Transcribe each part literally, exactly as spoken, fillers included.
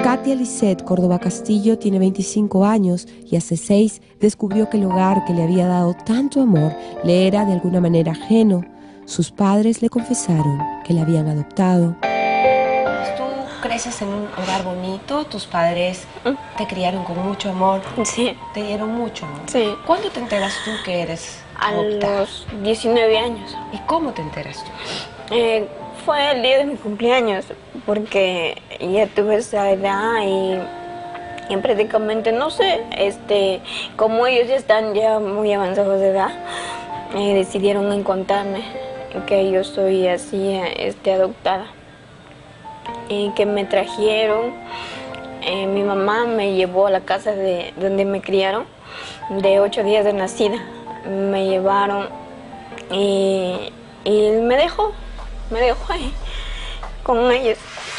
Katia Lisette Córdoba Castillo tiene veinticinco años y hace seis descubrió que el hogar que le había dado tanto amor le era de alguna manera ajeno. Sus padres le confesaron que la habían adoptado. Tú creces en un hogar bonito, tus padres te criaron con mucho amor. Sí. Te dieron mucho amor. Sí. ¿Cuándo te enteras tú que eres adoptada? A los diecinueve años. ¿Y cómo te enteras tú? Eh, fue el día de mi cumpleaños, porque ya tuve esa edad y, y prácticamente, no sé, este, como ellos ya están ya muy avanzados de edad, eh, decidieron encontrarme, que yo soy así, este, adoptada. Y que me trajeron, eh, mi mamá me llevó a la casa de donde me criaron, de ocho días de nacida. Me llevaron y, y me dejó, me dejó ahí con ellos.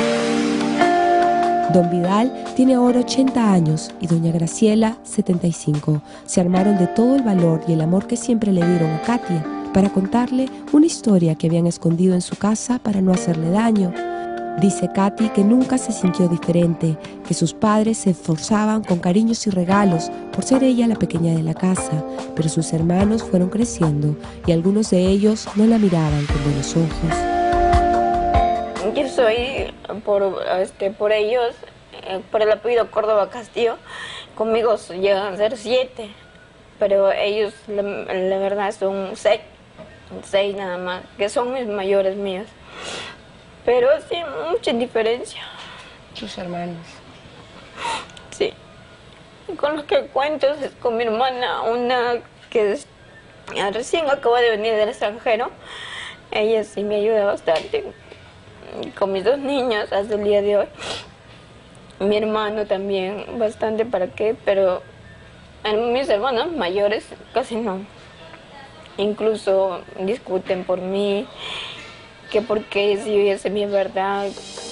Don Vidal tiene ahora ochenta años y doña Graciela setenta y cinco. Se armaron de todo el valor y el amor que siempre le dieron a Katia para contarle una historia que habían escondido en su casa para no hacerle daño. Dice Katy que nunca se sintió diferente, que sus padres se esforzaban con cariños y regalos por ser ella la pequeña de la casa, pero sus hermanos fueron creciendo y algunos de ellos no la miraban con buenos ojos. Yo soy, por, este, por ellos, eh, por el apellido Córdoba Castillo, conmigo llegan a ser siete, pero ellos, la, la verdad, son seis, seis nada más, que son mis mayores míos. Pero sí, mucha diferencia. Tus hermanos. Sí. Y con los que cuento es con mi hermana, una que es, recién acaba de venir del extranjero. Ella sí me ayuda bastante. Con mis dos niños hasta el día de hoy. Mi hermano también, bastante para qué, pero mis hermanos mayores casi no. Incluso discuten por mí. Que por qué si yo ya sé mi verdad.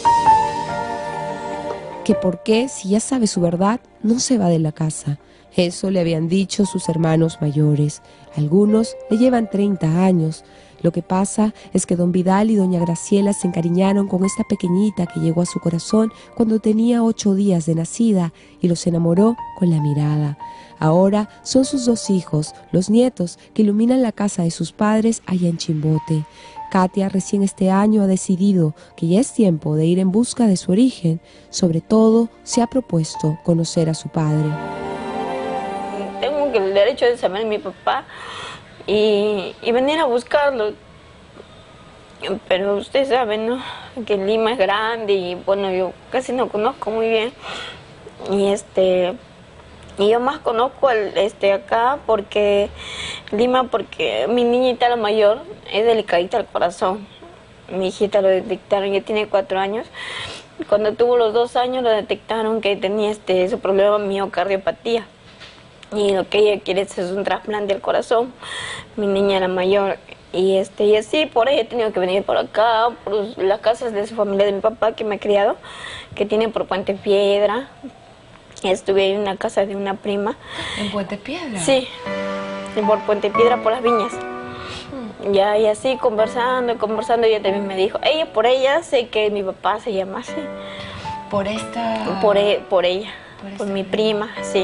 Que por qué si ya sabe su verdad no se va de la casa. Eso le habían dicho sus hermanos mayores. Algunos le llevan treinta años. Lo que pasa es que don Vidal y doña Graciela se encariñaron con esta pequeñita que llegó a su corazón cuando tenía ocho días de nacida y los enamoró con la mirada. Ahora son sus dos hijos, los nietos, que iluminan la casa de sus padres allá en Chimbote. Katia recién este año ha decidido que ya es tiempo de ir en busca de su origen. Sobre todo, se ha propuesto conocer a su padre. Tengo el derecho de saber a mi papá y, y venir a buscarlo. Pero usted sabe, ¿no?, que Lima es grande y bueno, yo casi no conozco muy bien. Y este... Y yo más conozco el, este, acá porque, Lima, porque mi niñita, la mayor, es delicadita al corazón. Mi hijita lo detectaron, ya tiene cuatro años. Cuando tuvo los dos años lo detectaron que tenía este, ese problema miocardiopatía. Y lo que ella quiere es un trasplante al corazón, mi niña, la mayor. Y, este, y así, por ella he tenido que venir por acá, por las casas de su familia, de mi papá, que me ha criado, que tiene por Puente Piedra. Estuve en una casa de una prima. ¿En Puente Piedra? Sí, por Puente Piedra, por las viñas. Mm. Ya, y así conversando, conversando, ella también me dijo, ella, por ella sé que mi papá se llama así. ¿Por esta...? Por, e por ella, por, por mi prima, prima, sí.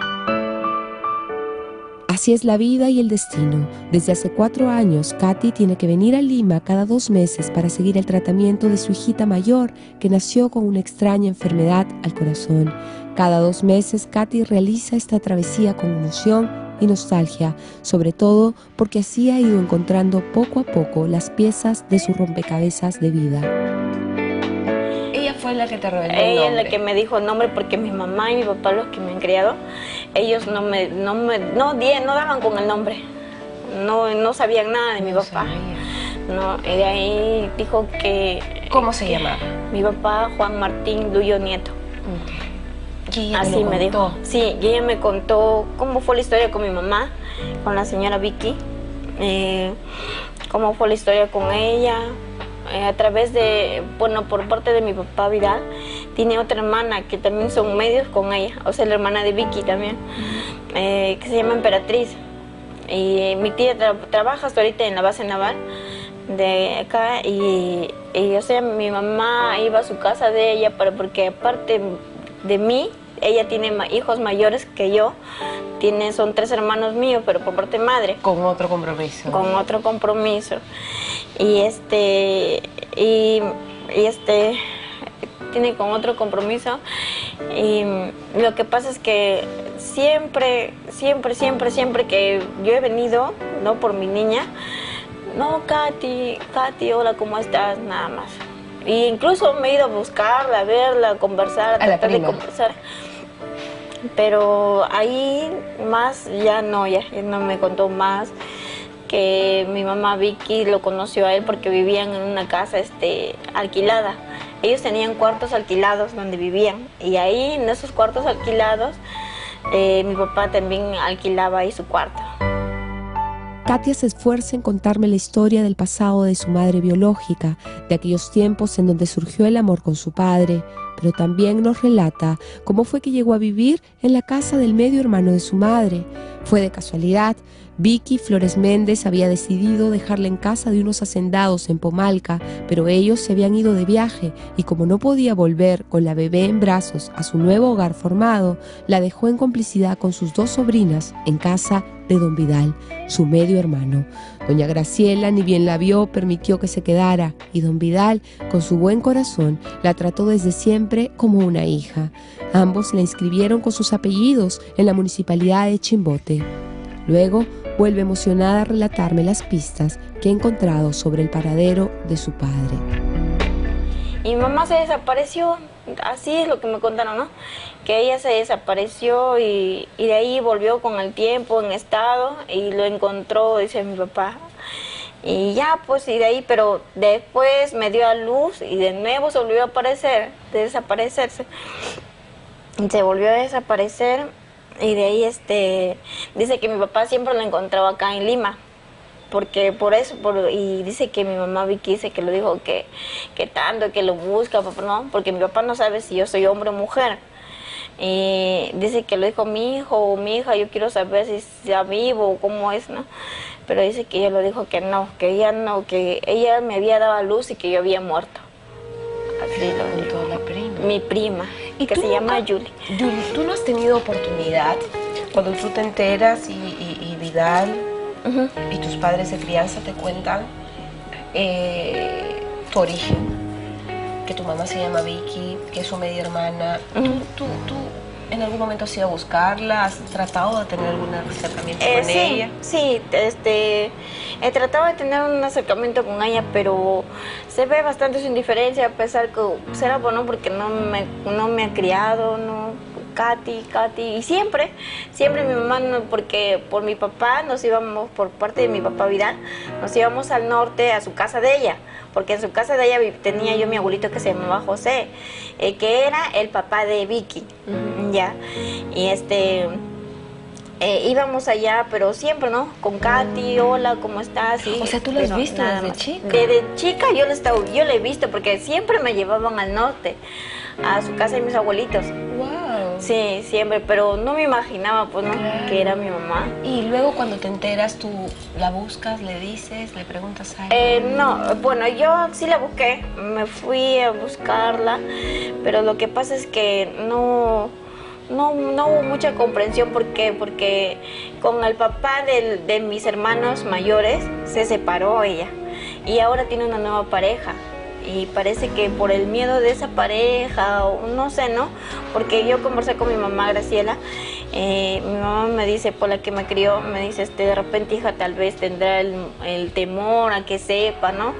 Así es la vida y el destino. Desde hace cuatro años, Katy tiene que venir a Lima cada dos meses para seguir el tratamiento de su hijita mayor, que nació con una extraña enfermedad al corazón. Cada dos meses, Katy realiza esta travesía con emoción y nostalgia, sobre todo porque así ha ido encontrando poco a poco las piezas de su rompecabezas de vida. Ella fue la que te reveló el Ella nombre. es la que me dijo el nombre, porque mi mamá y mi papá, los que me han criado, ellos no me, no me, no, no daban con el nombre, no, no sabían nada de mi No papá. sabía. No, y de ahí dijo que... ¿Cómo se que llamaba? Mi papá, Juan Martín Luyo Nieto. ¿Y ella te Así lo me contó? dijo. Sí, y ella me contó cómo fue la historia con mi mamá, con la señora Vicky, eh, cómo fue la historia con ella, eh, a través de, bueno, por parte de mi papá Vidal, tiene otra hermana que también son medios con ella, o sea, la hermana de Vicky también, eh, que se llama Emperatriz. Y mi tía tra trabaja hasta ahorita en la base naval de acá, y, y o sea, mi mamá iba a su casa de ella, para, porque aparte de mí. Ella tiene ma hijos mayores que yo, tiene, son tres hermanos míos, pero por parte de madre. Con otro compromiso. Con otro compromiso. Y este, y, y este, tiene con otro compromiso. Y lo que pasa es que siempre, siempre, siempre, siempre que yo he venido, ¿no? Por mi niña, no, Katy, Katy, hola, ¿cómo estás? Nada más. Y incluso me he ido a buscarla, a verla, a conversar, a, a tratar de conversar. Pero ahí más ya no, ya, ya no me contó más, que mi mamá Vicky lo conoció a él porque vivían en una casa este, alquilada. Ellos tenían cuartos alquilados donde vivían, y ahí en esos cuartos alquilados eh, mi papá también alquilaba ahí su cuarto. Katia se esfuerza en contarme la historia del pasado de su madre biológica, de aquellos tiempos en donde surgió el amor con su padre, pero también nos relata cómo fue que llegó a vivir en la casa del medio hermano de su madre. Fue de casualidad. Vicky Flores Méndez había decidido dejarla en casa de unos hacendados en Pomalca, pero ellos se habían ido de viaje y como no podía volver con la bebé en brazos a su nuevo hogar formado, la dejó en complicidad con sus dos sobrinas en casa de don Vidal, su medio hermano. Doña Graciela, ni bien la vio, permitió que se quedara, y don Vidal, con su buen corazón, la trató desde siempre como una hija. Ambos la inscribieron con sus apellidos en la municipalidad de Chimbote. Luego, vuelve emocionada a relatarme las pistas que ha encontrado sobre el paradero de su padre. Y mi mamá se desapareció, así es lo que me contaron, ¿no? Que ella se desapareció y, y de ahí volvió con el tiempo en estado y lo encontró, dice mi papá. Y ya, pues, y de ahí, pero después me dio a luz y de nuevo se volvió a aparecer, de desaparecerse. Y se volvió a desaparecer y de ahí, este, dice que mi papá siempre lo encontraba acá en Lima. Porque por eso, por, y dice que mi mamá Vicky dice que lo dijo que, que tanto, que lo busca, ¿no? Porque mi papá no sabe si yo soy hombre o mujer. Y dice que lo dijo mi hijo o mi hija, yo quiero saber si está vivo o cómo es, ¿no? Pero dice que ella lo dijo que no, que ella no, que ella me había dado a luz y que yo había muerto. Así lo dijo la prima. Mi prima, ¿Y que tú se nunca, llama Julie. Julie, ¿tú no has tenido oportunidad cuando tú te enteras y, y, y Vidal uh-huh. y tus padres de crianza te cuentan eh, tu origen? Que tu mamá se llama Vicky, que es su media hermana. Uh-huh. ¿Tú, tú, tú en algún momento has ido a buscarla? ¿Has tratado de tener algún acercamiento eh, con sí, ella? Sí, este, he tratado de tener un acercamiento con ella, pero se ve bastante su indiferencia, a pesar que será bueno porque no me, no me ha criado, no, Katy, Katy, y siempre, siempre mi mamá, no, porque por mi papá nos íbamos, por parte de mi papá Vidal, nos íbamos al norte a su casa de ella, porque en su casa de ella tenía yo mi abuelito que se llamaba José, eh, que era el papá de Vicky, uh-huh. ya, y este... Eh, íbamos allá, pero siempre, ¿no? Con Katy, hola, ¿cómo estás? Y, o sea, ¿tú la has visto desde chica? Desde chica yo la, estaba, yo la he visto, porque siempre me llevaban al norte, a su casa de mis abuelitos. Wow. Sí, siempre, pero no me imaginaba, pues, ¿no? Claro. Que era mi mamá. Y luego cuando te enteras, ¿tú la buscas, le dices, le preguntas a ella? Eh, no, bueno, yo sí la busqué, me fui a buscarla, pero lo que pasa es que no... No, no hubo mucha comprensión. ¿Por qué? Porque con el papá de, de mis hermanos mayores se separó ella y ahora tiene una nueva pareja y parece que por el miedo de esa pareja o no sé, ¿no? Porque yo conversé con mi mamá Graciela, eh, mi mamá me dice, por la que me crió, me dice, este, de repente hija tal vez tendrá el, el temor a que sepa, ¿no?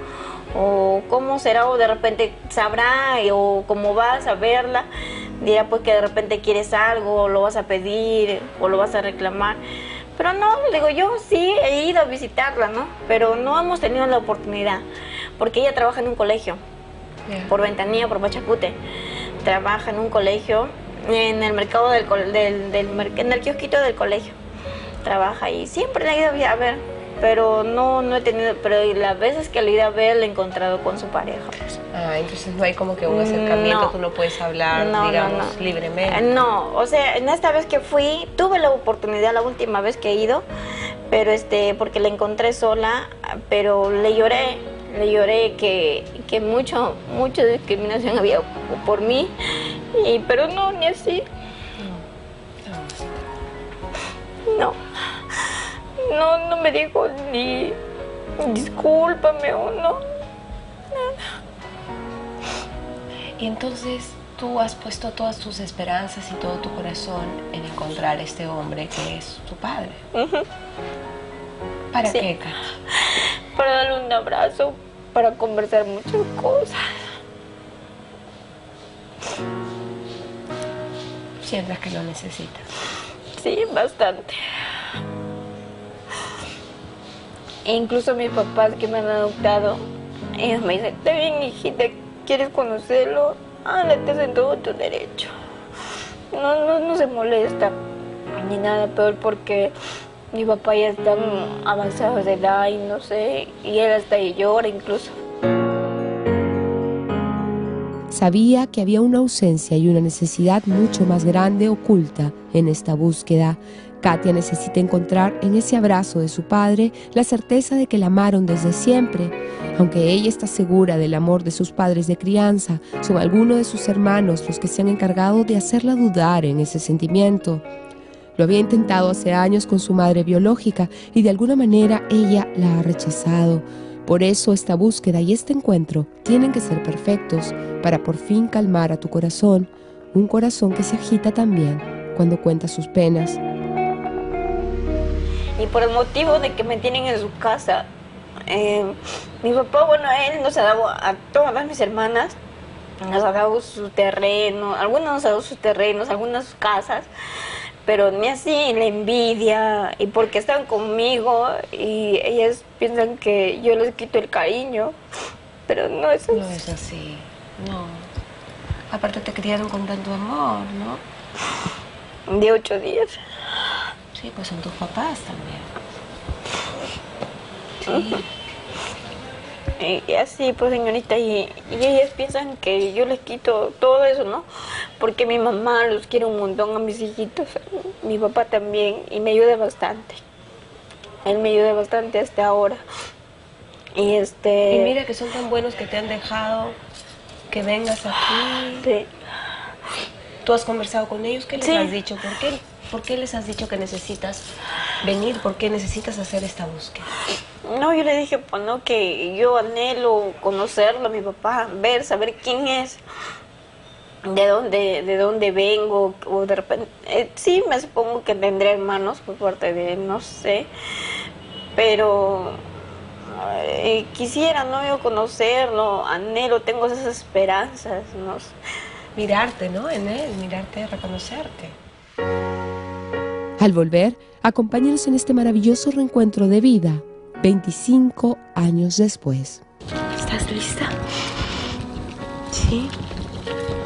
O cómo será, o de repente sabrá, o cómo vas a verla, dirá pues que de repente quieres algo, o lo vas a pedir, o lo vas a reclamar. Pero no, digo, yo sí he ido a visitarla, ¿no? Pero no hemos tenido la oportunidad, porque ella trabaja en un colegio, yeah. por Ventanilla, por Pachacute. Trabaja en un colegio, en el mercado del, del, del, en el kiosquito del colegio. Trabaja y siempre la he ido a ver. Pero no, no he tenido, pero las veces que le he ido a ver, la he encontrado con su pareja. Pues. Ah, entonces no hay como que un acercamiento, no, tú no puedes hablar, no, digamos, no, no. libremente. No, o sea, en esta vez que fui, tuve la oportunidad, la última vez que he ido, pero este, porque la encontré sola, pero le lloré, le lloré que, que mucho, mucha discriminación había por mí, Y, pero no, ni así. No. No, no me dijo ni discúlpame o no. Y entonces tú has puesto todas tus esperanzas y todo tu corazón en encontrar a este hombre que es tu padre. Uh-huh. ¿Para Sí. qué, Katy? Para darle un abrazo, para conversar muchas cosas. Sientes que lo necesitas. Sí, bastante. E incluso mis papás que me han adoptado, ellos me dicen, está bien, hijita, ¿quieres conocerlo? Ándate, en todo tu derecho. No, no, no se molesta ni nada, peor porque mi papá ya está avanzado de edad y no sé, y él hasta ahí llora incluso. Sabía que había una ausencia y una necesidad mucho más grande oculta en esta búsqueda. Katia necesita encontrar en ese abrazo de su padre la certeza de que la amaron desde siempre. Aunque ella está segura del amor de sus padres de crianza, son algunos de sus hermanos los que se han encargado de hacerla dudar en ese sentimiento. Lo había intentado hace años con su madre biológica y de alguna manera ella la ha rechazado. Por eso esta búsqueda y este encuentro tienen que ser perfectos para por fin calmar a tu corazón, un corazón que se agita también cuando cuenta sus penas. Y por el motivo de que me tienen en su casa, eh, mi papá, bueno, él nos ha dado a todas mis hermanas, nos ha dado su terreno, algunos nos ha dado sus terrenos, algunas sus casas, pero ni así la envidia y porque están conmigo y ellas piensan que yo les quito el cariño, pero no es así. No es así, no. Aparte te criaron con tanto amor, ¿no? De ocho días. Sí, pues son tus papás también. Sí. Y así, pues, señorita, y, y ellas piensan que yo les quito todo eso, ¿no? Porque mi mamá los quiere un montón a mis hijitos, mi papá también, y me ayuda bastante. Él me ayuda bastante hasta ahora. Y este... Y mira que son tan buenos que te han dejado que vengas aquí. Sí. ¿Tú has conversado con ellos? ¿Qué les Sí. has dicho? ¿Por qué, ¿Por qué les has dicho que necesitas venir? ¿Por qué necesitas hacer esta búsqueda? No, yo le dije, pues, no, que yo anhelo conocerlo a mi papá, ver, saber quién es, de dónde, de dónde vengo, o de repente, eh, sí, me supongo que tendré hermanos por parte de él, no sé, pero eh, quisiera, ¿no? Yo conocerlo, anhelo, tengo esas esperanzas, ¿no? Mirarte, ¿no? En él, mirarte, reconocerte. Al volver, acompáñenos en este maravilloso reencuentro de vida, veinticinco años después. ¿Estás lista? Sí.